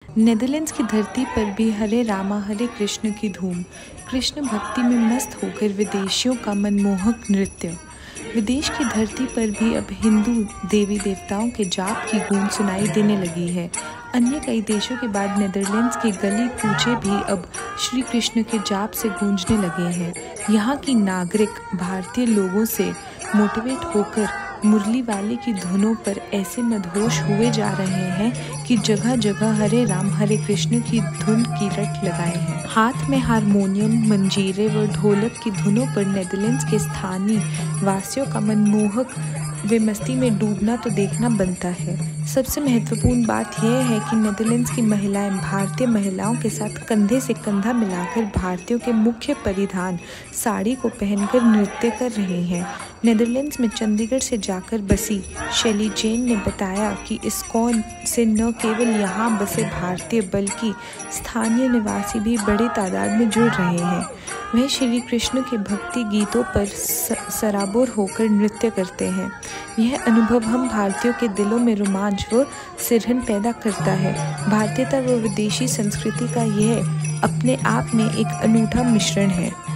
Netherlands की धरती पर भी हरे रामा हरे कृष्ण की धूम। कृष्ण भक्ति में मस्त होकर विदेशियों का मनमोहक नृत्य। विदेश की धरती पर भी अब हिंदू देवी देवताओं के जाप की गूंज सुनाई देने लगी है। अन्य कई देशों के बाद नेदरलैंड्स के गली कूचे भी अब श्री कृष्ण के जाप से गूंजने लगे हैं। यहाँ की नागरिक भारतीय लोगों से मोटिवेट होकर मुरली वाले की धुनों पर ऐसे मदहोश हुए जा रहे हैं कि जगह जगह हरे राम हरे कृष्ण की धुन की रट लगाए हैं। हाथ में हारमोनियम, मंजीरे व ढोलक की धुनों पर नेदरलैंड्स के स्थानीय वासियों का मनमोहक वे मस्ती में डूबना तो देखना बनता है। सबसे महत्वपूर्ण बात यह है कि नेदरलैंड्स की महिलाएं भारतीय महिलाओं के साथ कंधे से कंधा मिलाकर भारतीयों के मुख्य परिधान साड़ी को पहनकर नृत्य कर रही हैं। नेदरलैंड्स में चंडीगढ़ से जाकर बसी शैली जैन ने बताया कि इस्कॉन से न केवल यहाँ बसे भारतीय बल्कि स्थानीय निवासी भी बड़ी तादाद में जुड़ रहे हैं। वह श्री कृष्ण के भक्ति गीतों पर सराबोर होकर नृत्य करते हैं। यह अनुभव हम भारतीयों के दिलों में रोमांच व सिरहन पैदा करता है। भारतीयता व विदेशी संस्कृति का यह अपने आप में एक अनूठा मिश्रण है।